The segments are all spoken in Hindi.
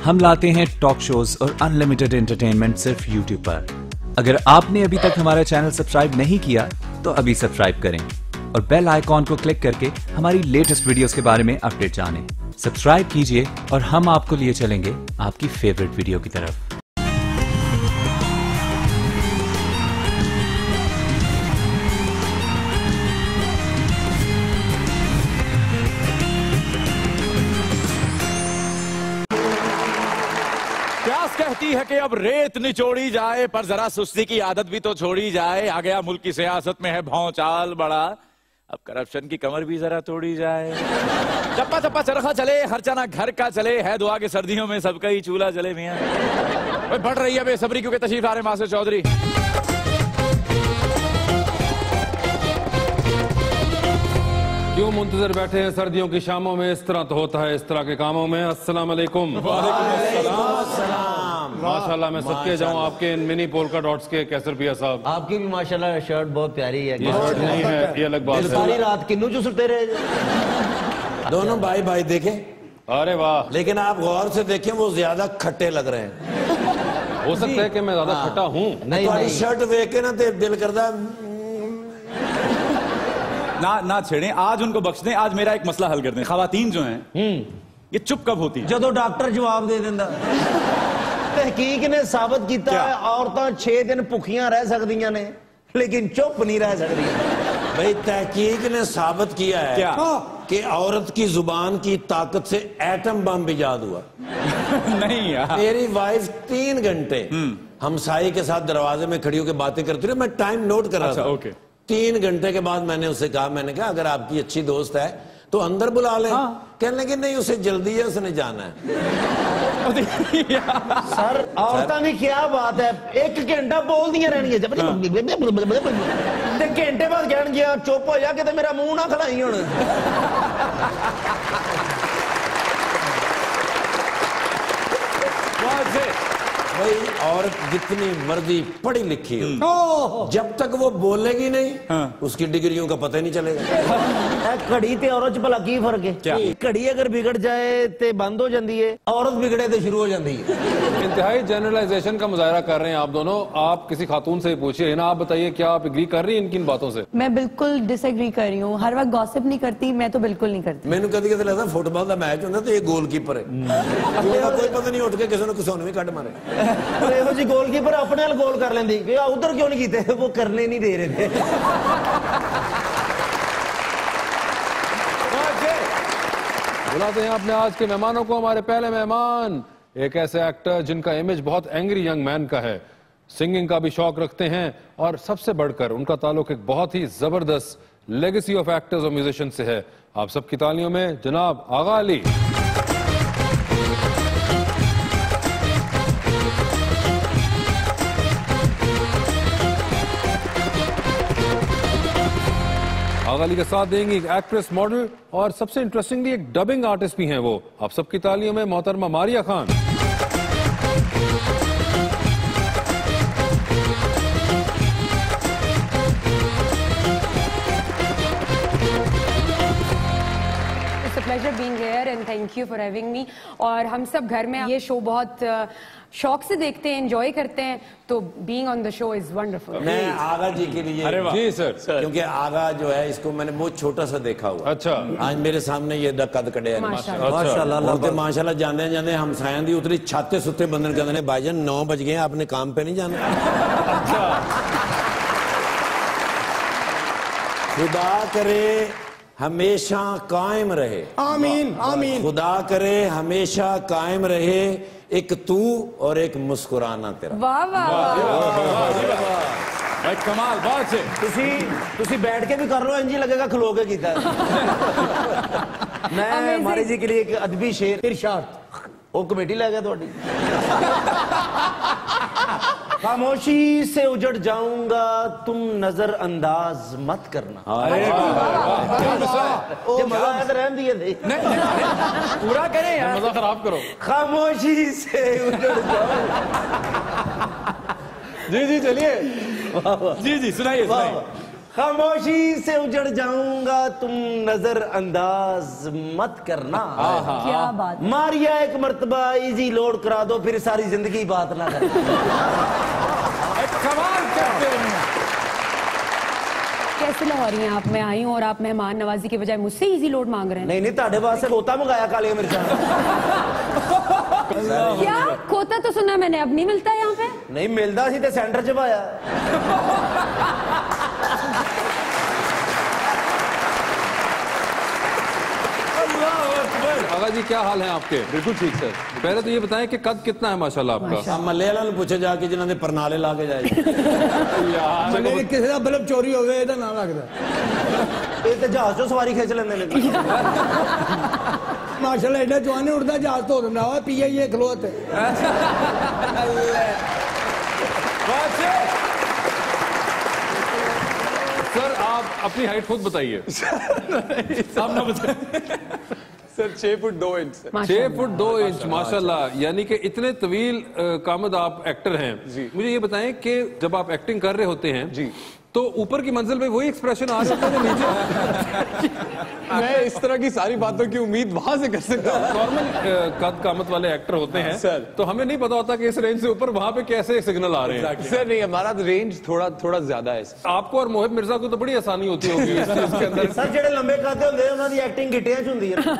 हम लाते हैं टॉक शोज और अनलिमिटेड एंटरटेनमेंट सिर्फ यूट्यूब पर। अगर आपने अभी तक हमारा चैनल सब्सक्राइब नहीं किया तो अभी सब्सक्राइब करें और बेल आइकॉन को क्लिक करके हमारी लेटेस्ट वीडियोस के बारे में अपडेट जानें। सब्सक्राइब कीजिए और हम आपको लिए चलेंगे आपकी फेवरेट वीडियो की तरफ। कहती है कि अब रेत निचोड़ी जाए पर जरा सुस्ती की आदत भी तो छोड़ी जाए। आ गया मुल्क की सियासत में है भौचाल बड़ा, अब करप्शन की कमर भी जरा तोड़ी जाए। चप्पा चप्पा चरखा चले, खर्चा ना घर का चले, है दुआ के सर्दियों में सबका ही चूल्हा जले। मियां बढ़ रही है बेसब्री क्योंकि तशरीफ आ रहे मास्टर चौधरी। क्यों मुंतजर बैठे हैं सर्दियों की शामों में, इस तरह तो होता है इस तरह के कामों में। अस्सलाम वालेकुम। माशाल्लाह मैं सदके जाऊं आपके इन मिनी पोल्का डॉट्स के। कैसे रुपया साहब? आपकी भी माशाल्लाह शर्ट बहुत प्यारी है। ये शर्ट नहीं है, ये अलग बात है। सारी रात किन्नू चुसते रहे दोनों भाई भाई देखे। अरे वाह, लेकिन आप गौर से देखें वो ज्यादा खट्टे लग रहे हैं। हो सकता है कि मैं ज्यादा खट्टा हूँ। नहीं शर्ट देख के ना दिल करता ना छेड़े, आज उनको बख्श दें। आज मेरा एक मसला हल कर दें। खवातीन जो हैं ये चुप कब होती है? जो डॉक्टर जवाब दे देंदा। तहकीक ने साबित किया है औरतां 6 दिन भुखियां रह सकदियां ने लेकिन चुप नहीं रह सकती। भाई तहकीक ने साबित किया है क्या? कि औरत की जुबान की ताकत से एटम बम इजाद हुआ। नहीं यार, मेरी वाइफ 3 घंटे हमसाई के साथ दरवाजे में खड़ी होकर बातें करती रही। मैं टाइम नोट कर रहा था। ओके। 3 घंटे के बाद मैंने उससे कहा, मैंने कहा अगर आपकी अच्छी दोस्त है तो अंदर बुला ले। कहने लगे नहीं उसे जल्दी है, उसने जाना है। सर औरतां की क्या बात है, 1 घंटा बोल दिया रहनी घंटे बाद कह गया चुप हो जा कि मेरा मुंह ना खलाई हुण। भाई औरत जितनी मर्जी पढ़ी लिखी हो, जब तक वो बोलेगी नहीं उसकी डिग्रियों का पता ही नहीं चलेगा। घड़ी ते औरत भला की फर्क है? क्या? घड़ी अगर बिगड़ जाए तो बंद हो जाती है, औरत बिगड़े तो शुरू हो जाती है। इंतहाई जनरलाइजेशन का मुजाहरा कर रहे हैं आप दोनों। आप किसी खातून से पूछिए ना, आप बताइए क्या आप एग्री कर रही हैं इनकी बातों से? मैं बिल्कुल डिसएग्री कर रही हूँ। हर वक्त गॉसिप नहीं करती, मैं तो बिल्कुल नहीं करती। मैंने कभी लगता फुटबॉल का मैच होता तो ये गोलकीपर है, कोई पता नहीं उठ के किसी ने किसी ने भी कट मारे। एहो जी गोलकीपर अपने गोल कर लेंदी, उधर क्यों नहीं कीते? वो करने नहीं दे रहे थे। बुलाते हैं अपने आज के मेहमानों को। हमारे पहले मेहमान एक ऐसे एक्टर जिनका इमेज बहुत एंग्री यंग मैन का है, सिंगिंग का भी शौक रखते हैं और सबसे बढ़कर उनका ताल्लुक एक बहुत ही जबरदस्त लेगेसी ऑफ एक्टर्स और म्यूजिशियन से है। आप सबकी तालियों में जनाब आगा अली। आगा अली के साथ देंगी एक एक्ट्रेस, मॉडल और सबसे इंटरेस्टिंगली एक डबिंग आर्टिस्ट भी हैं वो। आप सबकी तालियों में मोहतरमा Maria Khan. It's a pleasure being here and thank you for having me। और हम सब घर में ये शो बहुत शौक से देखते हैं, एंजॉय करते हैं, तो being on the show is wonderful. मैं आगा जी के लिए जी सर, क्योंकि आगा जो है इसको मैंने बहुत छोटा सा देखा हुआ। अच्छा, आज मेरे सामने ये कद कड़े माशाल्लाह माशाल्लाह। जाने जाने हमसायां दी उतरी छाते सुते बंधन कहते हैं भाईजान 9 बज गए आपने काम पे नहीं जाना। खुदा करे हमेशा कायम रहे, आमीन आमीन। खुदा करे हमेशा कायम रहे एक तू और एक मुस्कुराना तेरा। वाह वाह भाई कमाल बात से। तुसी बैठ के भी कर लो, इंजी लगेगा खलो के कीता। मैं मारी जी के लिए एक अदबी शेर इरशाद वो कमेटी लै गया थोड़ी। खामोशी से उजड़ जाऊंगा तुम नजरअंदाज मत करना। मजा आया तो रहन दिए थे, पूरा करें यार, मजा खराब करो। खामोशी से उजड़ जाऊंगा। जी चलिए, जी सुनाइए। खामोशी से उजड़ जाऊंगा, तुम नजर अंदाज मत करना। क्या बात। मारिया एक मर्तबा इजी लोड करा दो, फिर सारी जिंदगी बात ना करना। कमाल करते हैं। कैसे लाहौरी हैं आप? मैं आई हूँ और आप मेहमान नवाजी के बजाय मुझसे इजी लोड मांग रहे हैं। नहीं नहीं, ताड़े वास्ते खोता मंगाया काली मिर्चा। क्या खोता तो सुना मैंने, अब नहीं मिलता यहाँ पे? नहीं मिलता सी तो सेंटर च पाया। आगा जी क्या हाल है आपके? बिल्कुल ठीक सर। पहले तो ये बताएं कि कद कितना है माशाल्लाह आपका? मल्ले वाले पूछे जाके जिन्होंने परनाले ला के जाए किसी का बल्ब चोरी हो गया ਇਹਦਾ ਨਾਂ ਲੱਗਦਾ। ਇਹ ਤੇ ਜਹਾਜ਼ ਤੋਂ ਸਵਾਰੀ ਖਿੱਚ ਲੈਂਦੇ ਨੇ। ਮਾਸ਼ਾਅੱਲਾ ਐਡਾ ਜਵਾਨ ਉੜਦਾ ਜਹਾਜ਼ ਤੋਂ ਹੁੰਦਾ ਵਾ ਪੀਆਈਏ ਖਲੋਤ। सर आप अपनी हाइट खुद बताइए। आप ना बताएं। Sir 6 foot 2 inch. 6 foot 2 inch माशाल्लाह। यानी कि इतने तवील कामद आप एक्टर हैं। मुझे ये बताएं कि जब आप एक्टिंग कर रहे होते हैं जी, तो ऊपर की मंजिल में वही एक्सप्रेशन आ रहा है नीचे? मैं इस तरह की सारी बातों की उम्मीद वहां से कर सकता हूँ। नॉर्मल कद कामत वाले एक्टर होते हैं सर, तो हमें नहीं पता होता कि इस रेंज से ऊपर वहां पे कैसे सिग्नल आ रहे हैं। सर नहीं, हमारा रेंज थोड़ा ज्यादा है। आपको और मोहित मिर्जा को तो बड़ी आसानी होती होगी इस चीज के अंदर। सर जेडे लंबे काते ਹੁੰਦੇ ਉਹਨਾਂ ਦੀ ਐਕਟਿੰਗ ਗਿੱਟਿਆਂ 'ਚ ਹੁੰਦੀ ਹੈ।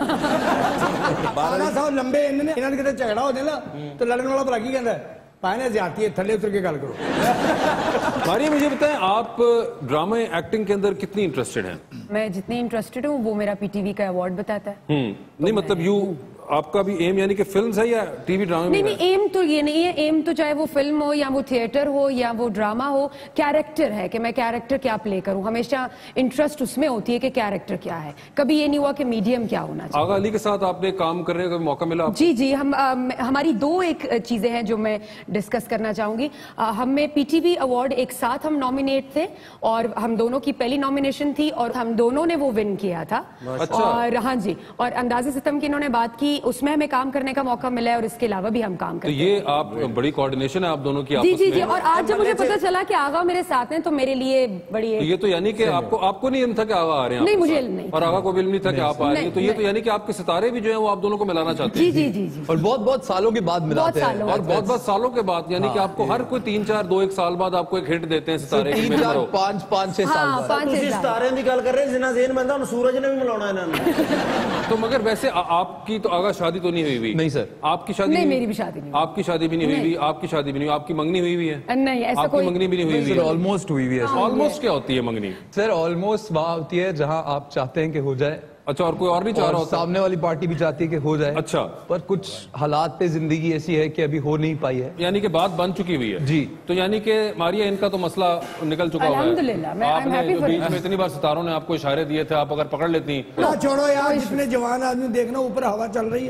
ਆਣਾ ਸਾਹਿਬ ਲੰਬੇ ਇੰਨੇ ਨੇ, ਇਹਨਾਂ ਦੇ ਕਿਤੇ ਝਗੜਾ ਹੋ ਜਾਣਾ ਤੇ ਲੜਨ ਵਾਲਾ ਭਲਾ ਕੀ ਕਹਿੰਦਾ पाने ज्यादा थल्ले उतर के गल करो। मारिया मुझे बताएं आप ड्रामा एक्टिंग के अंदर कितनी इंटरेस्टेड हैं? मैं जितनी इंटरेस्टेड हूँ वो मेरा पीटीवी का अवार्ड बताता है। नहीं मतलब यू आपका भी एम यानी कि फिल्म है या टीवी ड्रामा? नहीं, एम तो ये नहीं है। एम तो चाहे वो फिल्म हो या वो थिएटर हो या वो ड्रामा हो, कैरेक्टर है कि मैं कैरेक्टर क्या प्ले करूं। हमेशा इंटरेस्ट उसमें होती है कि कैरेक्टर क्या है, कभी ये नहीं हुआ कि मीडियम क्या होना चाहिए। आगा अली के साथ आपने काम करने का मौका मिला? जी हमारी दो एक चीजें हैं जो मैं डिस्कस करना चाहूंगी। हमें पीटीवी अवार्ड एक साथ हम नॉमिनेट थे और हम दोनों की पहली नॉमिनेशन थी और हम दोनों ने वो विन किया था। और हाँ जी, और अंदाज़े सितम की इन्होंने बात की, उसमें हमें काम करने का मौका मिला है और इसके अलावा भी हम काम करते हैं। तो ये आप बड़ी कोऑर्डिनेशन है आप दोनों की आपस में। और आज जब मुझे पता चला कि आगा मेरे साथ हैं तो मेरे लिए बड़ी तो ये तो यानी कि आपको नहीं इल्म था कि आगा आ रहे हैं? नहीं, मुझे इल्म नहीं और आगा को भी इल्म नहीं था कि आप आ रहे हैं। तो ये तो यानी कि आपके सितारे भी जो है वो आप दोनों को मिलाना चाहते हैं? जी। और बहुत सालों के बाद मिलाते हैं। और बहुत सालों के बाद, यानी कि आपको हर कोई 3, 4, 2, 1 साल बाद आपको एक हिट देते हैं सितारे। 3, 4, 5, 6 साल बाद सितारे की गल कर रहे हैं जिन्हें ज़हन में था सूरज ने भी मिलाना इन्होंने। तो मगर वैसे आपकी तो आगा शादी तो नहीं हुई? नहीं सर। आपकी शादी नहीं, मेरी भी शादी नहीं। आपकी शादी भी नहीं हुई? आपकी शादी भी नहीं हुई? आपकी मंगनी हुई है? नहीं, ऐसा कोई मंगनी भी नहीं हुई? ऑलमोस्ट हुई है। ऑलमोस्ट क्या होती है मंगनी? सर ऑलमोस्ट वहाँ होती है जहाँ आप चाहते हैं कि हो जाए। अच्छा, और कोई और नहीं चाह रहा होता? सामने वाली पार्टी भी चाहती है कि हो जाए। अच्छा, पर कुछ हालात पे जिंदगी ऐसी है कि अभी हो नहीं पाई है। यानी कि बात बन चुकी हुई है जी। तो यानी कि मारिया इनका तो मसला निकल चुका हुआ है। अल्हम्दुलिल्लाह, आपने बीच में इतनी बार सितारों ने आपको इशारे दिए थे, आप अगर पकड़ लेती। छोड़ो यार, जितने जवान आदमी देखना ऊपर हवा चल रही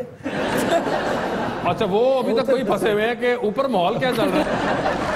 है। अच्छा, वो अभी तक कोई फंसे हुए हैं कि ऊपर माहौल क्या चल रहा है?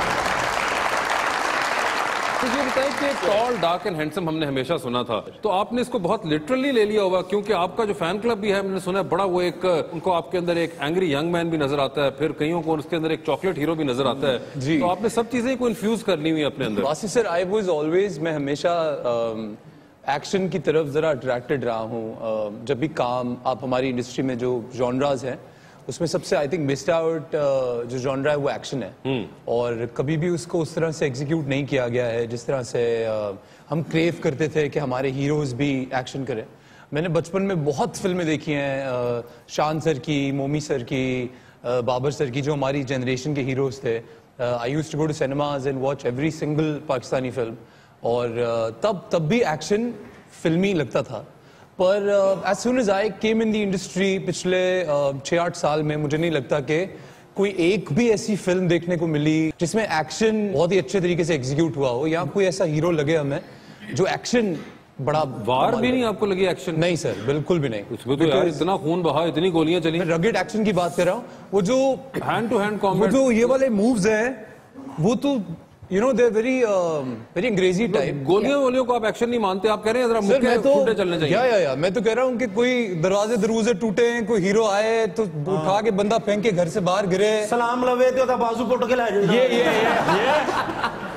मुझे बताइए कि टॉल डार्क एंड हैंडसम हमने हमेशा सुना था, तो आपने इसको बहुत लिटरली ले लिया होगा, क्योंकि आपका जो फैन क्लब भी है मैंने सुना है बड़ा, वो एक उनको आपके अंदर एक एंग्री यंग मैन भी नजर आता है, फिर कईयों को उसके अंदर एक चॉकलेट हीरो भी नजर आता है जी। तो आपने सब चीजें को इन्फ्यूज करनी हुई अपने अंदर? वासी सर, आई वाज ऑलवेज, मैं हमेशा एक्शन की तरफ जरा अट्रैक्टेड रहा हूँ। जब भी काम आप हमारी इंडस्ट्री में जो जॉनराज हैं उसमें सबसे आई थिंक मिस्ड आउट जो जॉनरा है वो एक्शन है और कभी भी उसको उस तरह से एग्जीक्यूट नहीं किया गया है जिस तरह से हम क्रेव करते थे कि हमारे हीरोज भी एक्शन करें। मैंने बचपन में बहुत फिल्में देखी हैं, शान सर की, मोमी सर की, बाबर सर की, जो हमारी जनरेशन के हीरोज थे। I used to go to cinemas and watch every single Pakistani film और तब भी एक्शन फिल्मी लगता था। पर as soon as I came in the industry पिछले 6-8 साल में मुझे नहीं लगता कि कोई एक भी ऐसी फिल्म देखने को मिली जिसमें एक्शन बहुत ही अच्छे तरीके से एग्जीक्यूट हुआ हो या कोई ऐसा हीरो लगे हमें जो एक्शन बड़ा। वार भी नहीं आपको लगी एक्शन? नहीं सर, बिल्कुल भी नहीं। उसमें तो यार इतना खून बहा, इतनी गोलियां चली। मैं रगेड एक्शन की बात कर रहा हूँ, वो जो हैंड टू हैंड कॉम्बैट, वो जो ये वाले मूव्स हैं वो तो यू नो दे वेरी अंग्रेजी टाइप। गोलियों को आप एक्शन नहीं मानते? आप कह रहे हैं जरा मुक्के फुटे चलने चाहिए। या मैं तो कह रहा हूँ कि कोई दरवाजे टूटे हैं, कोई हीरो आए तो उठा के बंदा फेंक के घर से बाहर गिरे, सलाम लवे तो बाजू पोट के ला जाए। ये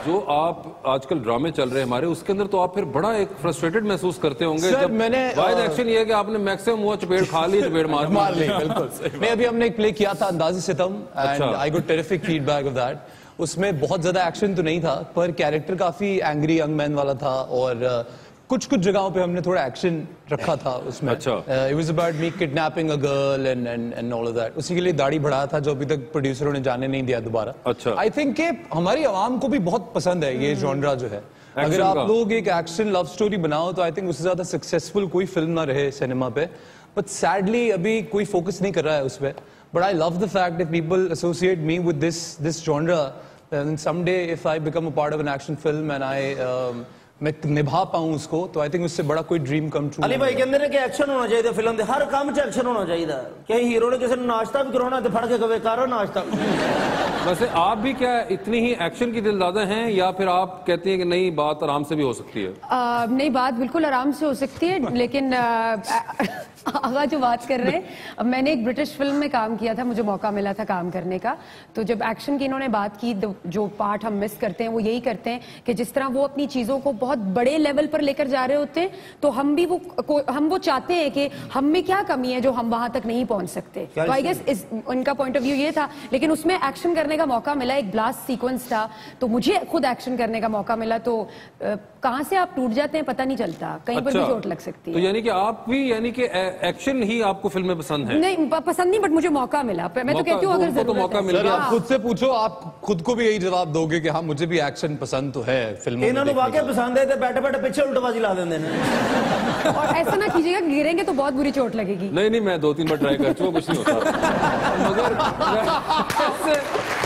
जो आप आजकल ड्रामे चल रहे हैं हमारे, उसके अंदर तो आप फिर बड़ा एक फ्रस्ट्रेटेड महसूस करते होंगे सर, जब मैंने वाइड एक्शन ये है कि आपने मैक्सिमम वो चपेड़ खा ली, चपेड़ मार ली। बिल्कुल नहीं, अभी हमने एक प्ले किया था Andaze Sitam, and I got terrific feedback of that. उसमें बहुत ज्यादा एक्शन तो नहीं था, पर कैरेक्टर काफी एंग्री यंग मैन वाला था, और कुछ जगहों पे हमने थोड़ा एक्शन रखा था उसमें। अच्छा। It was about me kidnapping a girl and all of that. उसी के लिए दाढ़ी बढ़ाया था, जो अभी तक प्रोड्यूसरों ने जाने नहीं दिया दोबारा। अच्छा। आई थिंक कि हमारी आवाम को भी बहुत पसंद है ये जॉनरा जो है। अगर आप लोग एक एक्शन लव स्टोरी बनाओ तो आई थिंक उससे ज्यादा सक्सेसफुल कोई फिल्म ना रहे सिनेमा पे, बट सैडली अभी कोई फोकस नहीं कर रहा है उस पर। But I love the fact that people associate me with this genre, and someday if I become a part of an action film and मैं निभा पाऊं उसको, तो आई थिंक उससे बड़ा कोई ड्रीम कम ट्रू। अली भाई कहते हैं कि एक्शन होना चाहिए फिल्म दे, हर काम च एक्शन होना चाहिए। कहीं हीरो ने किसी ने नाश्ता भी कराना तो फड़ के कवे करो नाश्ता। वैसे आप भी क्या इतनी ही एक्शन की दिलदादा हैं, या फिर आप कहती हैं कि नहीं बात आराम से भी हो सकती है? नहीं, बात बिल्कुल आराम से हो सकती है, लेकिन आगा जो बात कर रहे हैं, मैंने एक ब्रिटिश फिल्म में काम किया था, मुझे मौका मिला था काम करने का। तो जब एक्शन की इन्होंने बात की, जो पार्ट हम मिस करते हैं वो यही करते हैं कि जिस तरह वो अपनी चीजों को बहुत बड़े लेवल पर लेकर जा रहे होते हैं, तो हम भी हम वो चाहते हैं कि हम में क्या कमी है जो हम वहां तक नहीं पहुंच सकते। तो आई गेस उनका पॉइंट ऑफ व्यू ये था, लेकिन उसमें एक्शन करने का मौका मिला, एक ब्लास्ट सीक्वेंस था, तो मुझे खुद एक्शन करने का मौका मिला। तो कहां से आप टूट जाते हैं पता नहीं चलता, कहीं पर भी चोट लग सकती है। तो यानी कि आप भी एक्शन ही आपको फिल्में पसंद है? नहीं पसंद नहीं, बट मुझे मौका मिला। मैं तो कहती हूँ अगर जरूरत मौका मिल गया, आप खुद से पूछो, आप खुद को भी यही जवाब दोगे कि हाँ मुझे भी एक्शन पसंद तो है फिल्मों में। वाकई पसंद है तो बैठे बैठे पीछे उल्टबाजी ला देंगे। और ऐसा ना कीजिएगा, गिरेंगे तो बहुत बुरी चोट लगेगी। नहीं, मैं 2-3 बार ट्राई कर चुका, कुछ नहीं होता। मगर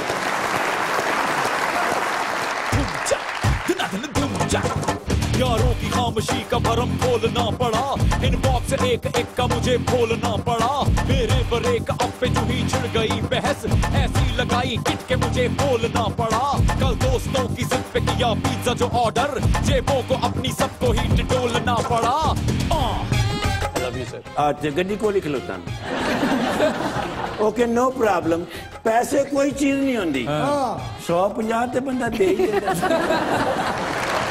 यारों की खामोशी का भरम खोलना पड़ा, इनबॉक्स एक का मुझे बोलना पड़ा। मेरे ब्रेक अप पे जो ही छिड़ गई बहस, ऐसी लगाई किट के मुझे बोलना पड़ा। कल दोस्तों की जिद पे किया पिज्जा जो ऑर्डर, जेबों को अपनी सबको ही टिटोलना पड़ा। आज गड्डी को लिख लो ओके, नो प्रॉब्लम। पैसे कोई चीज नहीं होती, 150 ते बंदा दे ही देता।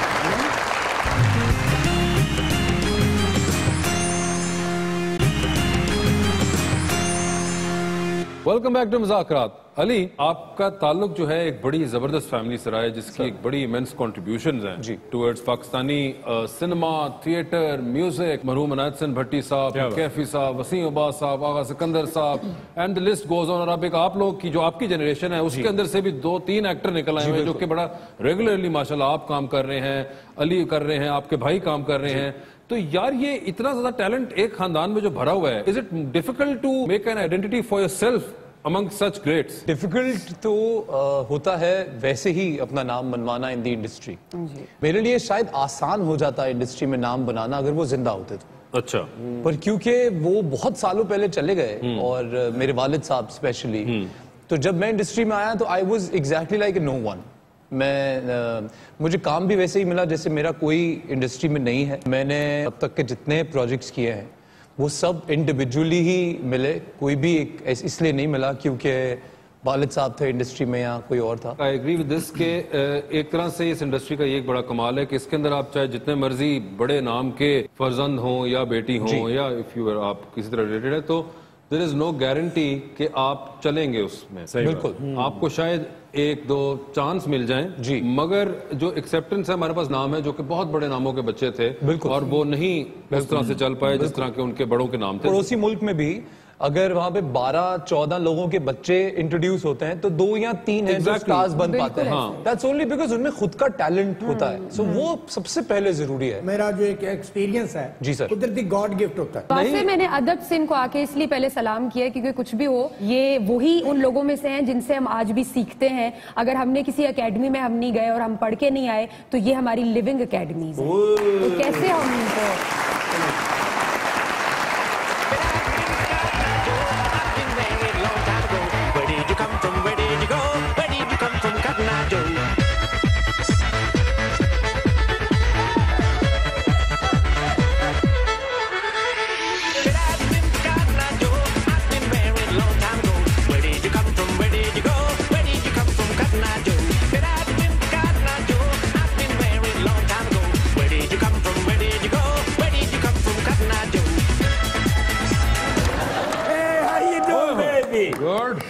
वेलकम बैक टू मज़ाक़ रात। अली, आपका ताल्लुक जो है एक बड़ी जबरदस्त फैमिली से रहा है, जिसकी एक बड़ी इमेंस कंट्रीब्यूशंस हैं towards Pakistani cinema, theatre, music. मरहूम अनायत हसन भट्टी साहब, कैफी साहब, वसीम अब्बास साहब, आगा सिकंदर साहब, and the list goes on. और अब एक आप लोग की जो आपकी जनरेशन है, उसके अंदर से भी 2-3 एक्टर निकल आए हैं जो कि बड़ा रेगुलरली माशाल्लाह आप काम कर रहे हैं, अली कर रहे हैं, आपके भाई काम कर रहे हैं। तो यार ये इतना ज्यादा टैलेंट एक खानदान में जो भरा हुआ है, is it difficult to make an identity for yourself among such greats? Difficult तो होता है वैसे ही अपना नाम बनवाना इन दी इंडस्ट्री। मेरे लिए शायद आसान हो जाता है इंडस्ट्री में नाम बनाना अगर वो जिंदा होते तो। अच्छा। पर क्योंकि वो बहुत सालों पहले चले गए, और मेरे वालिद साहब स्पेशली, तो जब मैं इंडस्ट्री में आया तो I was exactly like no one. मुझे काम भी वैसे ही मिला जैसे मेरा कोई इंडस्ट्री में नहीं है। मैंने अब तक के जितने प्रोजेक्ट्स किए हैं वो सब इंडिविजुअली ही मिले, कोई भी एक इसलिए नहीं मिला क्योंकि वालिद साहब थे इंडस्ट्री में या कोई और था। आई एग्री विद दिस के एक तरह से इस इंडस्ट्री का ये एक बड़ा कमाल है कि इसके अंदर आप चाहे जितने मर्जी बड़े नाम के फर्जंद हों या बेटी हों, या इफ यू आप किसी तरह रिलेटेड है, तो देयर इज नो गारंटी कि आप चलेंगे उसमें। बिल्कुल। आपको शायद 1-2 चांस मिल जाएं जी, मगर जो एक्सेप्टेंस है, हमारे पास नाम है जो कि बहुत बड़े नामों के बच्चे थे, बिल्कुल, और वो नहीं उस तरह से चल पाए जिस तरह के उनके बड़ों के नाम थे। पड़ोसी मुल्क में भी अगर वहां पे 12-14 लोगों के बच्चे इंट्रोड्यूस होते हैं तो 2 या 3 हैं जो स्टार्स बन पाते हैं। दैट्स ओनली बिकॉज़ उनमें खुद का टैलेंट होता है। सो वो सबसे पहले जरूरी है। मेरा जो एक एक्सपीरियंस है जी सर, कुदरती गॉड गिफ्ट होता है। वैसे मैंने अदब से इनको आके इसलिए पहले सलाम किया क्योंकि कुछ भी हो, ये वही उन लोगों में से हैं जिनसे हम आज भी सीखते हैं। अगर हमने किसी एकेडमी में हम नहीं गए और हम पढ़ के नहीं आए तो ये हमारी लिविंग एकेडमीज है। तो कैसे हम इनको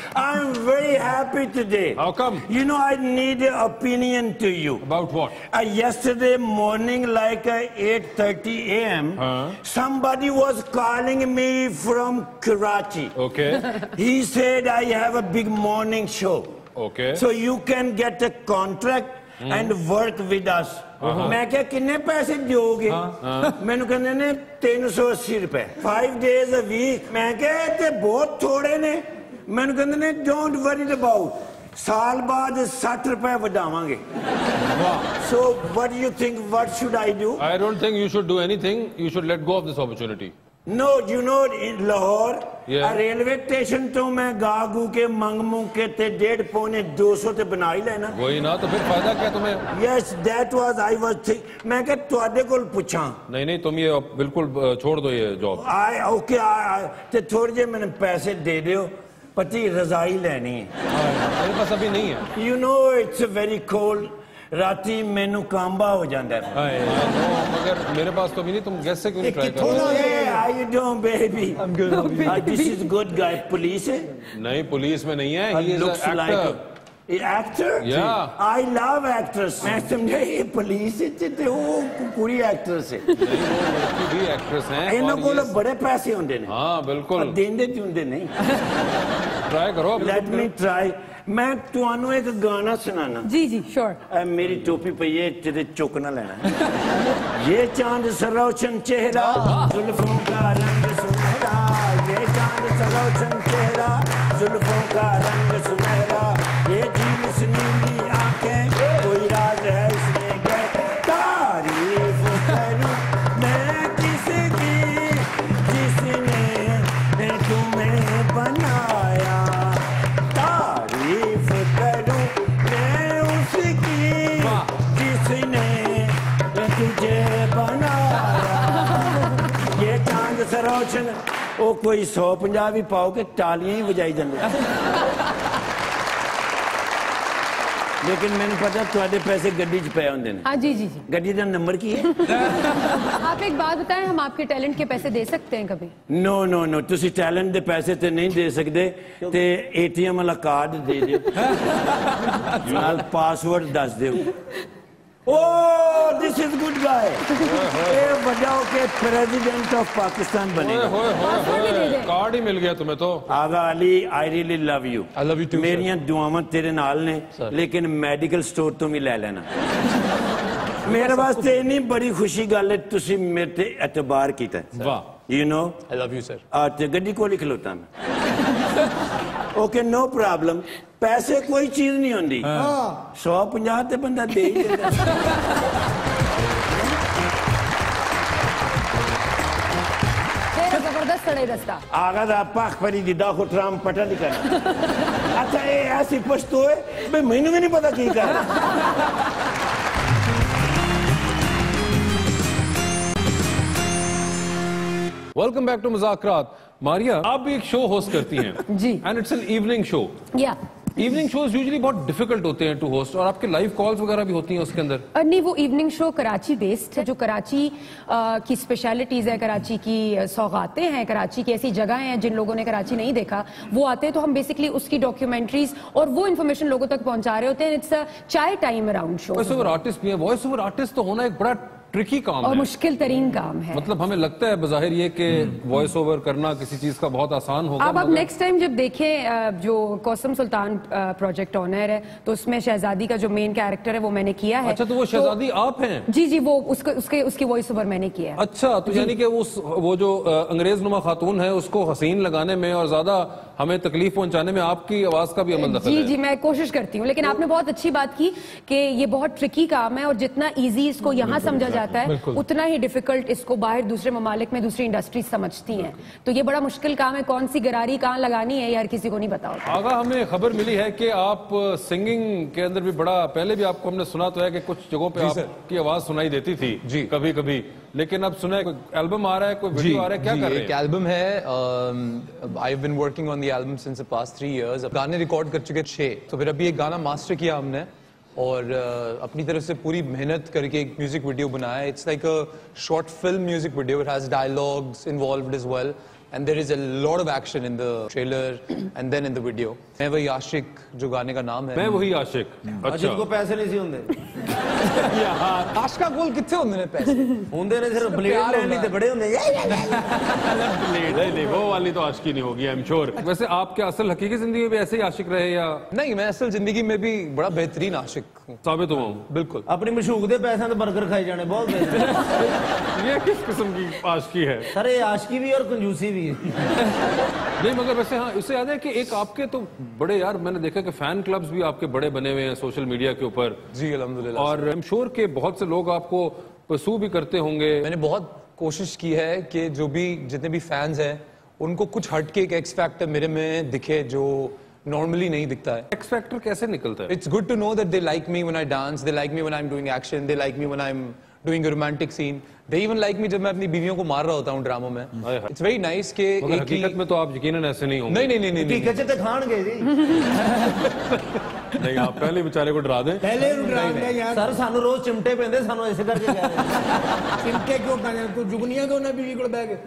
I'm very happy today. How come? You know, I need an opinion to you. About what? Yesterday morning, like 8:30 a.m., somebody was calling me from Karachi. Okay. He said, I have a big morning show. Okay. So you can get a contract and work with us. मैं क्या किन्ने पैसे दोगे? मैंने कहने ने 380 रुपए 5 days a week. मैं क्या ये बहुत थोड़े ने. मैंने कहने ने don't worry about. साल बाद 60 रुपए बढ़ावांगे. So what do you think? What should I do? I don't think you should do anything. You should let go of this opportunity. No, you know in Lahore, Yeah. Railway station तो मैं गागू के मंगमू के ते 150-200 ते बना ही लेना. वही ना, तो फिर फायदा क्या तुम्हें? Yes, that was I was मैं क्या तुहाडे कोल पूछां. नहीं तुम ये बिल्कुल छोड़ दो ये जॉब. Okay, ते थोड़े जे मैंने पैसे दे दियो. पति रजाई लेनी है. मेरे पास अभी नहीं है. You know it's very cold. राती मैनू कांबा हो जाता है. मगर मेरे पास तो भी नहीं. तुम गैस से क्यों नहीं ट्राई कर रहे? Hey, how you doing, baby? I'm good. This is good guy. Police है? नहीं, पुलिस में नहीं है. He is Looks an like actor. Actor? Yeah. I love actors. मैं समझा ये पुलिस है ते वो पूरी एक्ट्रेस है. नहीं, वो लड़की भी एक्ट्रेस हैं. इन्हों को बड़े पैसे होंगे ने. हाँ बिल्कुल. देंदे चुंदे नहीं. ट्राई करो. Let me try. मैं तुहानू एक गाना सुनाना. जी जी श्योर. मेरी टोपी पे ये तेरे चुक ना लेना. ये चांद सरोचन चेहरा जुल्फों का रंग सुनहरा. ये चांद सरोचन चेहरा जुल्फों का रंग सुनहरा. ये झील सी नीली आंखें कोई राज है इसमें गए. तारीफ करूं मैं किसकी जिसने तुम्हें बनाया. तारीफ करूं मैं उसकी जिसने तुझे बनाया. ये चांद सरोचन वो कोई 150 भी पाओ के तालियां ही बजाई जाने. लेकिन मैंने पता थोड़े पैसे गड्डी च पे होंगे ने. हाँ जी जी जी. गड्डी का नंबर की है? आप एक बात बताएं, हम आपके टैलेंट के पैसे दे सकते हैं कभी? नो नो नो, तुसी टैलेंट दे पैसे ते नहीं दे सकते. ते ATM वाला कार्ड दे दियो. नाल पासवर्ड दस दियो. Oh, this is good guy. ये बजाओ के प्रेसिडेंट ऑफ पाकिस्तान बनेगा. कार्ड ही मिल गया तुम्हें तो. आगा Ali, I really love you. I love you too. मेरियां दुआवां तेरे नाल ने. लेकिन मेडिकल स्टोर तो भी ले लेना. मेरे वास्ते इतनी बड़ी खुशी गल है तुसी मेरे ते एतबार कीता. वाह. You know. I love you, sir. ते गड्डी को लिख लोता मैं. Okay no problem. पैसे कोई चीज नहीं होंदी. 150 ते बंदा दे ही देता. जबरदस्त सड़े रास्ता. आगा दा पाख परी दी दा खुटराम पता नहीं करना. अच्छा ये ऐसी पछतो है बे मैनू भी नहीं पता की कर. वेलकम बैक टू मजाक रात. मारिया, आप भी एक शो होस्ट करती हैं. जी. And it's an evening show. या इवनिंग शोज यूजुअली बहुत डिफिकल्ट होते हैं टू होस्ट, और आपके लाइव कॉल्स वगैरह भी होती हैं उसके अंदर. नहीं, वो इवनिंग शो कराची बेस्ड है. जो कराची की स्पेशलिटीज है, कराची की सौगातें हैं, कराची की ऐसी जगह हैं जिन लोगों ने कराची नहीं देखा वो आते हैं. तो हम बेसिकली उसकी डॉक्यूमेंट्रीज और वो इन्फॉर्मेशन लोगों तक पहुंचा रहे होते हैं. It's a chai time around show. Voice over artist भी है. वॉइस ओवर आर्टिस्ट तो होना एक बड़ा ट्रिकी काम और है, मुश्किल तरीन काम है. मतलब हमें लगता है बज़ाहिर ये कि वॉइस ओवर करना किसी चीज का बहुत आसान होगा. आप नेक्स्ट टाइम जब देखें जो कौसम सुल्तान प्रोजेक्ट ऑनर है तो उसमें शहजादी का जो मेन कैरेक्टर है वो मैंने किया है. अच्छा, तो वो शहजादी आप हैं? जी जी, वो उसकी वॉइस ओवर मैंने किया है. अच्छा, तो यानी कि वो जो अंग्रेज नुमा खातून है उसको हसीन लगाने में और ज्यादा हमें तकलीफ पहुंचाने में आपकी आवाज का भी अमल दखल है. जी जी, मैं कोशिश करती हूँ. लेकिन आपने बहुत अच्छी बात की कि ये बहुत ट्रिकी काम है और जितना इजी इसको यहाँ समझा जाता है उतना ही डिफिकल्ट इसको बाहर दूसरे ममालिक में दूसरी इंडस्ट्री समझती हैं. तो ये बड़ा मुश्किल काम है. कौन सी गरारी कहाँ लगानी है ये हर किसी को नहीं पता होता. आगा, हमें खबर मिली है कि आप सिंगिंग के अंदर भी बड़ा, पहले भी आपको हमने सुना तो है कि कुछ जगहों पे आपकी आवाज सुनाई देती थी जी कभी कभी, लेकिन अब सुना है कोई एल्बम आ रहा है, कोई वीडियो आ रहा है, क्या कर रहे हैं? एक एल्बम है. I have been working on the album since the past 3 years. अब गाने रिकॉर्ड कर चुके 6. तो फिर अभी एक गाना मास्टर किया हमने और अपनी तरफ से पूरी मेहनत करके एक म्यूजिक वीडियो बनाया. It's like a short film music video. It has dialogues involved as well. and there is a lot of action in the trailer and then in the video. मैं वही आशिक जो गाने का नाम है. मैं वही आशिक. अच्छा को पैसे नहीं सी होंदे यार आशिका कोल कितने होंदे ने पैसे होंदे ने सिर्फ ब्लेड लैंड ही ते बड़े होंदे नहीं वो वाली तो आशिकी नहीं होगी आई एम श्योर. वैसे आप क्या असल हकीकी जिंदगी में भी ऐसे ही आशिक रहे या नहीं? मैं असल जिंदगी में भी बड़ा बेहतरीन आशिक हूँ. साबित हुआ हूँ. बिल्कुल. अपनी मशूक दे पैसे तो बर्गर खाए जाने बहुत ये किस किस्म की आशिकी है? अरे आशिकी भी और कंजूसी भी है. नहीं मगर वैसे हाँ इससे याद है कि एक आपके तो बड़े यार मैंने देखा कि फैन क्लब्स भी आपके बड़े बने हुए हैं सोशल मीडिया के ऊपर. जी अल्हम्दुलिल्लाह. और आई एम श्योर के बहुत से लोग आपको परसू भी करते होंगे. मैंने बहुत कोशिश की है कि जो भी जितने भी फैंस हैं उनको कुछ हटके एक एक्स फैक्टर मेरे में दिखे जो नॉर्मली नहीं दिखता है. एक्स फैक्टर कैसे निकलता है? It's good to know that they like me when I dance, they like me when I am doing action, they like me when I am doing a romantic scene, they even like me जब मैं अपनी बीवियों को मार रहा होता हूं ड्रामों में. इट्स वेरी नाइस के हकीकत में तो आप यकीनन ऐसे नहीं होंगे. नहीं टीके ते खाणगे जी. नहीं आप पहले बेचारे को डरा दें. पहले डरा दें यार. सर सानू रोज चिमटे पेंदे सानू ऐसे करके कह रहे हैं. चिमटे क्यों खाने? तू जुगनियां तो ना बीवी को बैठ के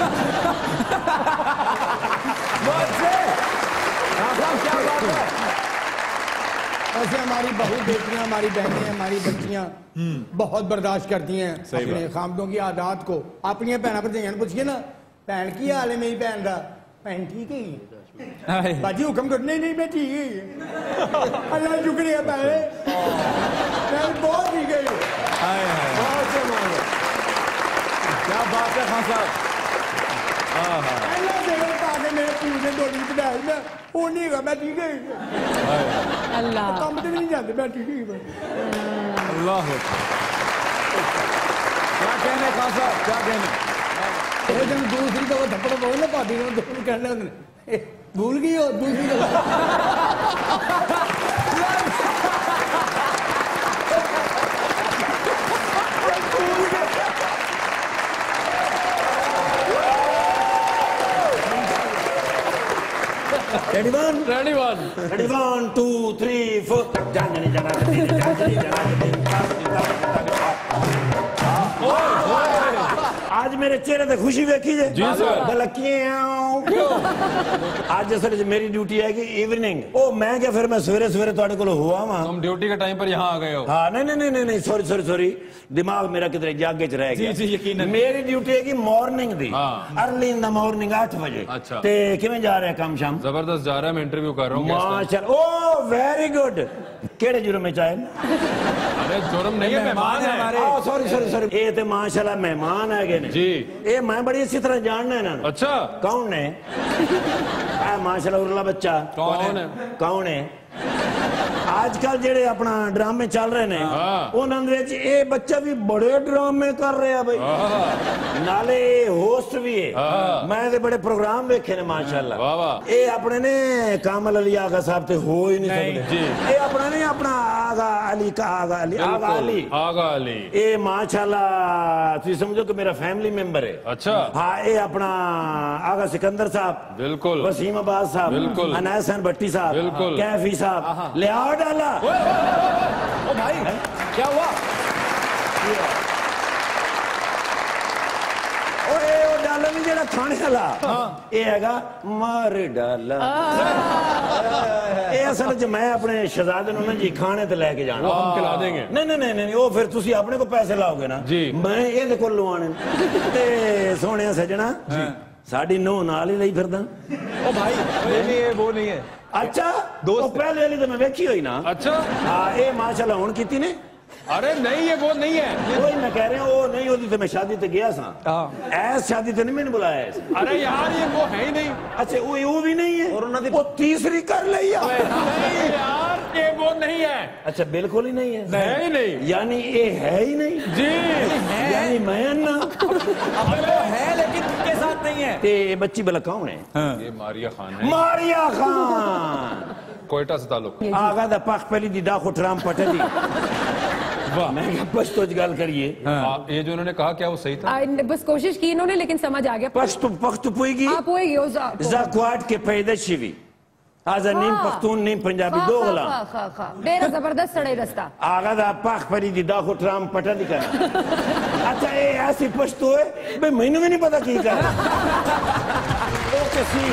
क्या बात है. ऐसे हमारी बहू बेटियां, हमारी बहनें, हमारी बच्चियां बहुत बर्दाश्त करती हैं अपने खामदों की आदत को. अपनी भैन भरजाइयां पूछिए ना, भैन की हाल है मेरी भैन का? भैन ठीक है बाजी हुक्म कर. नहीं मैं ठीक है अल्लाह शुक्रिया भैन बहुत ठीक है. क्या बात है खान साहब. मेरे पूरे दोड़ी बनाई मैं वो नहीं है. मैं ठीक है अल्लाह काम तो नहीं जाते. मैं ठीक है. अल्लाह क्या कहने खान साहब क्या कहने. जब दूसरी दफा थप्पड़ पाओ ना भाभी ने तो कहने होंगे भूल गई हो दूसरी दफा. Ready one? Ready one. Ready 1 2 3 4. जानने आज मेरे चेहरे पे खुशी देखी जे. जी सर. गलकियां आज असल मेरी ड्यूटी है कि इवनिंग. ओ मैं क्या फिर मैं सवेरे सवेरे तुम्हारे को हुआ वहां. तुम ड्यूटी के टाइम पर यहाँ आ गए हो. हाँ नहीं सॉरी दिमाग मेरा किधर जागे च रह गया. जी यकीनन. मेरी ड्यूटी है कि मॉर्निंग दी. अर्ली इन द मॉर्निंग 8 बजे. अच्छा. ते किवें जा रहा है काम शाम? जबरदस्त जा रहा है. मैं इंटरव्यू कर रहा हूँ. माशाल्लाह. Oh very good. केड़े जुर्म में चाहे? अरे जुर्म नहीं है मेहमान है हमारे. सॉरी ये ते माशाल्लाह मेहमान है ने जी. ये मैं बड़ी अच्छी तरह जानना है ना. अच्छा कौन है? माशाल्लाह उर्ला बच्चा कौन है? आजकल जेड़े अपना ड्रामे चल रहे ने उन्होंने ये बच्चा भी बड़े ड्रामे कर रहे हैं भाई. नाले होस्ट भी है. मैं ते बड़े प्रोग्राम देखे ने माशाल्लाह. ये अपने ने कामल अली आगा साहब ते हो ही नहीं सकते. ये अपना ने अपना आगा अली का आगा अली ये माशाल्लाह तुम समझो कि मेरा फैमिली मेंबर है. अच्छा. हाँ ये अपना आगा सिकंदर साहब. बिल्कुल. वसीम अब्बास साहब. बिल्कुल. अनैस भट्टी साहब. बिल्कुल. कैफी साहब ले आओ डाला. ओ भाई क्या हुआ? ओ डाला नहीं जेड़ा खाने वाला. ये हैगा मार डाला. ये असल च मैं अपने शहजादे नु ना जी खाने ते लेके जाना. हम खिला देंगे. नहीं वो फिर तुसी अपने को पैसे लाओगे ना जी. मैं ये को लवाने ते सोने सजना साड़ी नो नाल ही लई फिरदा. ओ भाई नहीं वो नहीं है. अच्छा दोस्त पहले वाली तो मैं देखी हुई ना. अच्छा. हाँ ये माशाल्लाह हुन कीती ने. अरे नहीं ये वो नहीं है. वही मैं कह रहा हूँ वो नहीं होती तो मैं शादी ते गया सा. ऐस शादी ते नहीं मैंने बुलाया. अरे यार ये वो है ही नहीं. अच्छा वो भी नहीं है. और वो तीसरी कर ली नहीं यार ये वो नहीं है. अच्छा बिल्कुल ही नहीं है. है ही नहीं. यानी ये है ही नहीं जी. यानी मैं ना वो है लेकिन उनके साथ नहीं है. ते बच्ची भला कौन है? ये मारिया खान है. मारिया खान कोयटा से ताल्लुक. आगा दा पख पहली दी डाखो ट्राम पटली. वाह मैं पश्तो गल करिए. ये जो उन्होंने कहा क्या वो सही था? बस कोशिश की इन्होंने लेकिन समझ आ गया. पख्तू पोएगी ज़ाक़वाट के पैदाइशी भी आजा नीम पख्तून नीम पंजाबी दो गुलाम. डेरा जबरदस्त सड़े रास्ता. आगा दा पख परी दी दाखो ट्राम पटली कर. अच्छा ये ऐसी पश्तो है भाई मैनू भी नहीं पता की कर. चसी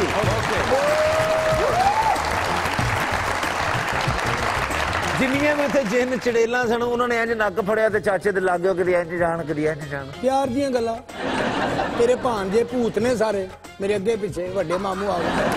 जिन्नियां में थे जिन चड़ेला सन उन्होंने इंज नक फड़िया ते चाचे दे लागे कदी इंज जान कदी इंज जान प्यार दियां गल्लां तेरे भांजे भूत ने सारे मेरे अगे पीछे वड्डे मामू आ गए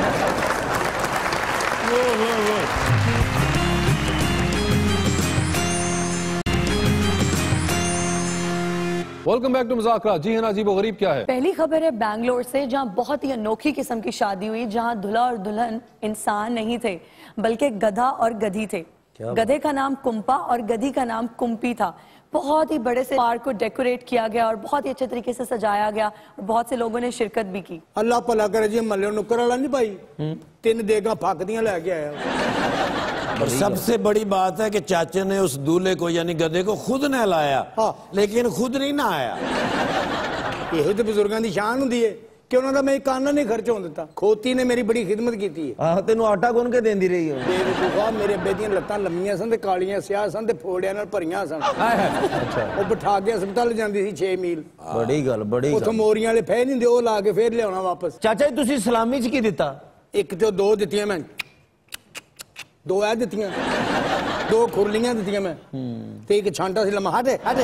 वेलकम बैक टू मज़ाक़ रात। जी है ना, अजीब व गरीब क्या है? पहली खबर है बैंगलोर से, जहां बहुत ही अनोखी किस्म की शादी हुई, जहां दूल्हा और दुल्हन इंसान नहीं थे बल्कि गधा और गधी थे। गधे का नाम कुंपा और गधी का नाम कुंपी था। बहुत ही बड़े से पार्क को डेकोरेट किया गया और बहुत ही अच्छे तरीके से सजाया गया और बहुत से लोगों ने शिरकत भी की। अल्लाह भला करे जी, मल्ले नुक्कर वाला नहीं भाई, 3 देगा फक दियां लेके आया। और सबसे बड़ी बात है कि चाचे ने उस दूल्हे को यानी गधे को खुद नहलाया, लेकिन खुद नहीं नहाया। यही तो बुजुर्गों की शान होंदी है कि उन्होंने मैं काना नहीं खर्च होने दिता। खोती ने मेरी बड़ी खिदमत की है। तेन आटा गुन के देंदी रही है। बेवकूफा, मेरे अब्बे दी लत्तां लम्मियां सन ते कालियां स्याह सन ते फोड़ियां नाल भरियां सन। वो बिठा के अस्पताल जांदी सी 6 मील। बड़ी गल बड़ी उथों मोरियां वाले फे नहीं दे, ओ ला के फिर लियाना वापस। चाचा जी तुसी सलामी च की दिता? एक तो 2 दित्तियां मैं, 2 ऐ दित्तियां, 2 खुरलियां दित्तियां मैं ते एक छांटा सी लम्मा। हटे हटे।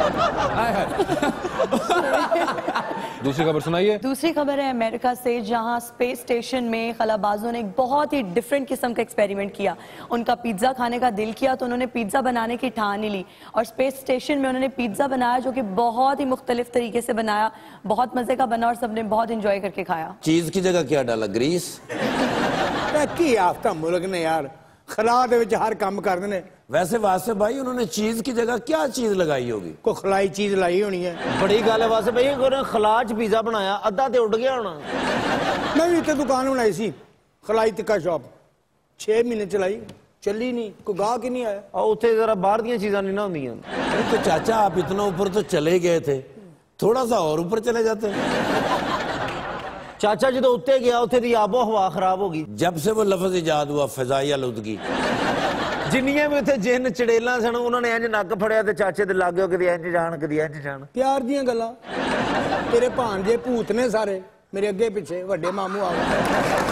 दूसरी खबर सुनाइए। दूसरी खबर है अमेरिका से, जहां स्पेस स्टेशन में खलाबाजों ने एक बहुत ही डिफरेंट किस्म का एक्सपेरिमेंट किया। उनका पिज्जा खाने का दिल किया तो उन्होंने पिज्जा बनाने की ठान ली और स्पेस स्टेशन में उन्होंने पिज्जा बनाया जो कि बहुत ही मुख्तलिफ तरीके से बनाया, बहुत मजे का बना और सबने बहुत इंजॉय करके खाया। चीज की जगह क्या डाला? ग्रीस। की आफ्ता मुल्क ने यार खला दे विच हर काम करदे ने। वैसे वासे भाई उन्होंने चीज की जगह क्या चीज लगाई होगी? कोई खलाई चीज लाई होनी है। बड़ी गल है वासे भाई, उन्होंने खलाच पिज्जा बनाया, अद्धा ते उड़ गया होना। मैं भी इतने दुकान बनाई सी खलाई टिक्का शॉप, 6 महीने चलाई, चली नहीं, कोई गाहक ही नहीं आया। और उत्थे जरा बाहर दी चीजां नहीं ना होंदियां। तो चाचा आप इतना ऊपर तो चले गए थे, थोड़ा सा और ऊपर चले जाते। चाचा जी तो उत्ते गया, उत्थे दी आबो हवा खराब होगी। जब से वो लफ्ज इजाद हुआ फिजाई आलूदगी। जिन्नियां भी उत्थे जिन चड़ेला सन उन्होंने इंज नक फड़िया ते चाचे दे लागे कदी इंज जान कदी इंज जान। प्यार दियां गल्लां तेरे भांजे भूत ने सारे मेरे अगे पीछे वड्डे मामू आ गए।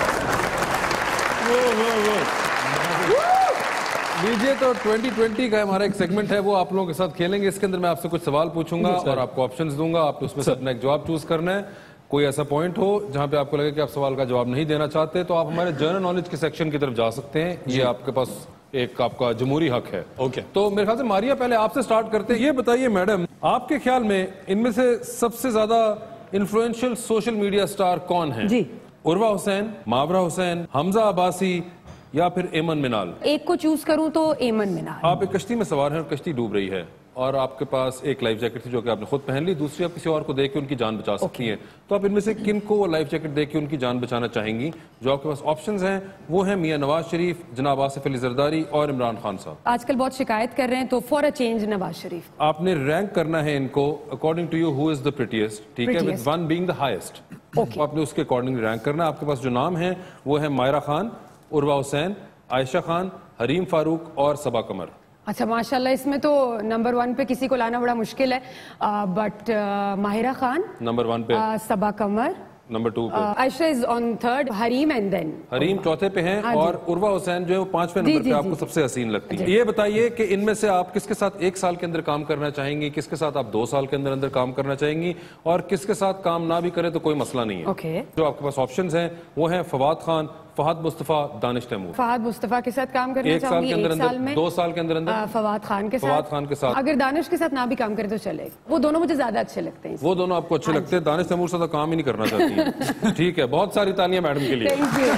लीजिए तो 2020 का हमारा एक सेगमेंट है, वो आप लोगों के साथ खेलेंगे। इसके अंदर मैं आपसे कुछ सवाल पूछूंगा और आपको ऑप्शंस दूंगा, आपको उसमें से अपना एक जवाब चूज करना है। कोई ऐसा पॉइंट हो जहां पे आपको लगे कि आप सवाल का जवाब नहीं देना चाहते तो आप हमारे जनरल नॉलेज के सेक्शन की तरफ जा सकते हैं। ये आपके पास एक आपका जमहूरी हक है। ओके, तो मेरे ख्याल से मारिया पहले आपसे स्टार्ट करते हैं। ये बताइए मैडम, आपके ख्याल में इनमें से सबसे ज्यादा इन्फ्लुएंशियल सोशल मीडिया स्टार कौन है? जी, उर्वा हुसैन, मावरा हुसैन, हमजा अब्बासी या फिर एमन मिनाल? एक को चूज करूं तो एमन मिनाल। आप एक कश्ती में सवार हैं और कश्ती डूब रही है और आपके पास एक लाइफ जैकेट थी जो कि आपने खुद पहन ली, दूसरी आप किसी और को देख के उनकी जान बचा सकती हैं। तो आप इनमें से किन को वो लाइफ जैकेट देख के उनकी जान बचाना चाहेंगी? जो आपके पास ऑप्शंस हैं वो हैं मियां नवाज शरीफ, जनाब आसिफ अली जरदारी और इमरान खान साहब। आजकल बहुत शिकायत कर रहे हैं तो for a change Nawaz Sharif. आपने रैंक करना है इनको according to you who is the prettiest, ठीक है, विद 1 बीइंग द हाईएस्ट। तो आपने उसके अकॉर्डिंग रैंक करना है। आपके पास जो नाम है वो है मायरा खान, उर्वा हुसैन, आयशा खान, हरीम फारूक और सबा कमर। अच्छा, माशाल्लाह, इसमें तो नंबर 1 पे किसी को लाना बड़ा मुश्किल है, बट माहिरा खान नंबर 1 पे, सबा कमर नंबर 2 पे, Ayesha is on 3rd, Hareem and then Hareem चौथे पे हैं और उर्वा हुसैन जो है वो 5वें नंबर पे आपको सबसे हसीन लगती है। ये बताइए कि इनमें से आप किसके साथ 1 साल के अंदर काम करना चाहेंगी, किसके साथ आप 2 साल के अंदर अंदर काम करना चाहेंगी और किसके साथ काम ना भी करे तो कोई मसला नहीं है। जो आपके पास ऑप्शंस हैं वो हैं फवाद खान, फहद मुस्तफा, दानिश तैमूर। फहद मुस्तफा के साथ काम करना 1 साल के अंदर अंदर, 2 साल के अंदर अंदर फवाद खान के साथ, अगर दानिश के साथ ना भी काम करे तो चलेगा। वो दोनों मुझे ज्यादा अच्छे लगते हैं। वो दोनों आपको अच्छे लगते हैं, दानिश तैमूर से तो काम ही नहीं करना चाहती है। ठीक है, बहुत सारी तालियां मैडम के लिए।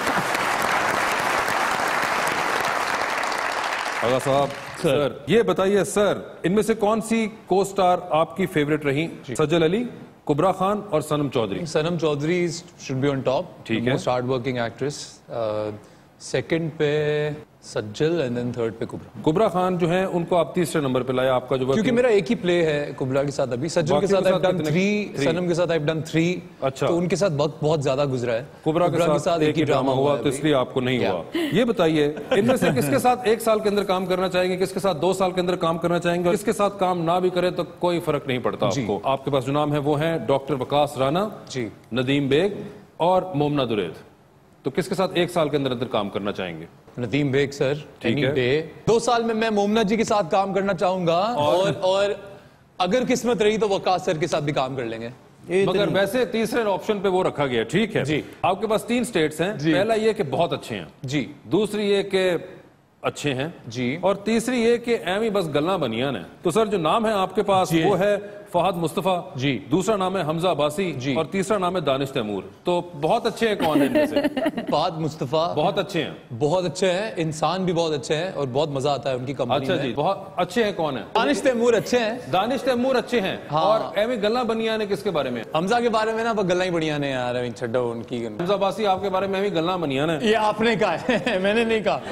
आगा साहब, सर ये बताइए सर, इनमें से कौन सी को स्टार आपकी फेवरेट रही? सजल अली, कुबरा खान और Sanam Chaudhry. Sanam Chaudhry should be on top, ठीक है, most hard working actress. Second पे सज्जल एंड देन 3rd पे कुबरा। कुबरा खान जो है उनको आप 3रे नंबर पे लाया। आपका जो क्योंकि मेरा एक ही प्ले है कुबरा के साथ, अभी सज्जल के साथ I've done 3, सनम के साथ I've done 3। अच्छा, तो उनके साथ वक्त बहुत ज्यादा गुजरा है। कुबरा के साथ एक ही ड्रामा हुआ तो इसलिए आपको नहीं हुआ। ये बताइए, इनमें से किसके साथ 1 साल के अंदर काम करना चाहेंगे, किसके साथ 2 साल के अंदर काम करना चाहेंगे और किसके साथ काम ना भी करे तो कोई फर्क नहीं पड़ता आपको? आपके पास जो नाम है वो है डॉक्टर वकास राना जी, नदीम बेग, और मोमना दुरैद। तो किसके साथ 1 साल के अंदर अंदर काम करना चाहेंगे? नदीम बेग सर, ठीक एनी है। डे। 2 साल में मैं मोमना जी के साथ काम करना चाहूंगा और अगर किस्मत रही तो वकास सर के साथ भी काम कर लेंगे। मगर वैसे तीसरे ऑप्शन पे वो रखा गया, ठीक है जी। आपके पास 3 स्टेट्स हैं। पहला ये कि बहुत अच्छे हैं जी, दूसरी ये कि अच्छे हैं जी, और तीसरी ये कि एमी बस गल्ला बनियान है। तो सर जो नाम है आपके पास वो है फहद मुस्तफा जी, दूसरा नाम है हमजा अब्बासी जी, और तीसरा नाम है दानिश तैमूर। तो बहुत अच्छे हैं कौन है इनमें से? फहद मुस्तफा बहुत अच्छे हैं, बहुत अच्छे हैं, इंसान भी बहुत अच्छे हैं और बहुत मजा आता है उनकी कंपनी अच्छा में। जी, बहुत अच्छे हैं कौन है? दानिश तैमूर अच्छे हैं, दानिश तैमूर अच्छे हैं। हाँ। और एमी गल्ला बनियान है किसके बारे में? हमजा के बारे में ना वो गल्ला ही बढ़िया ने यार, छड्डो उनकी। हमजा अब्बासी आपके बारे में एमी गल्ला बनियान है। ये आपने कहा है मैंने नहीं कहा।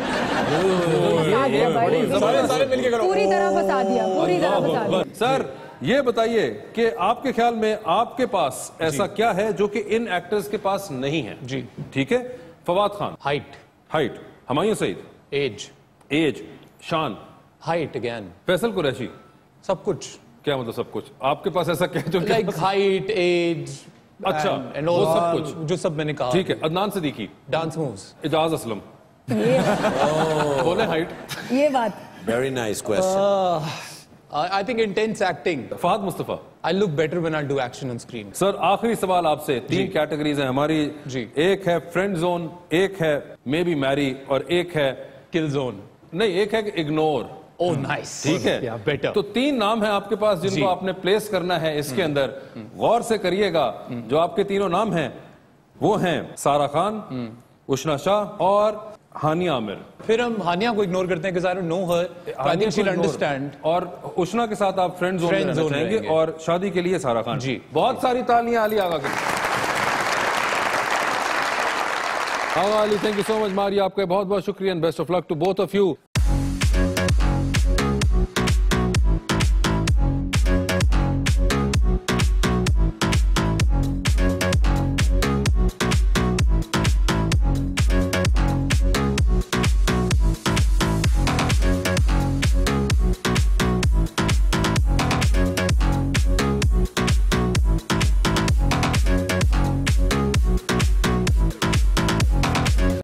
सारे मिलके करो। पूरी तरह फंसा दिया, पूरी तरह फंसा दिया। सर ये बताइए कि आपके ख्याल में आपके पास ऐसा क्या है जो कि इन एक्टर्स के पास नहीं है? जी, ठीक है। Fawad Khan height, Humayun Saeed age, Shaan height again, Faysal Qureshi सब कुछ। क्या मतलब सब कुछ? आपके पास ऐसा क्या जो लाइक हाइट, एज, अच्छा एंड वो सब कुछ जो सब मैंने कहा। ठीक है। अदनान सिद्दीकी, डांस मूव्स, एजाज असलम, बोले हाइट। ये बात very nice question. I think intense acting. Fahad Mustafa, I look better when I do action on screen. Sir आखिरी सवाल आपसे। 3 कैटेगरीज हैं हमारी जी। एक है फ्रेंड जोन, एक है मे बी मैरी और एक है Kill zone. नहीं, एक है इग्नोर। Oh nice. ठीक है। Yeah, better. तो 3 नाम है आपके पास जिनको जी। आपने प्लेस करना है इसके अंदर। गौर से करिएगा, जो आपके तीनों नाम हैं वो हैं सारा खान, उशना शाह और हानिया आमिर। फिर हम हानिया को इग्नोर करते हैं because I don't know her. I think she'll understand. और उशना के साथ आप फ्रेंड जोन में रहना चाहेंगे रहेंगे। और शादी के लिए सारा खान। जी। बहुत सारी तालियां अली आगा के। Agha Ali, thank you so much. Maria, आपका बहुत बहुत शुक्रिया and best of luck to both of you.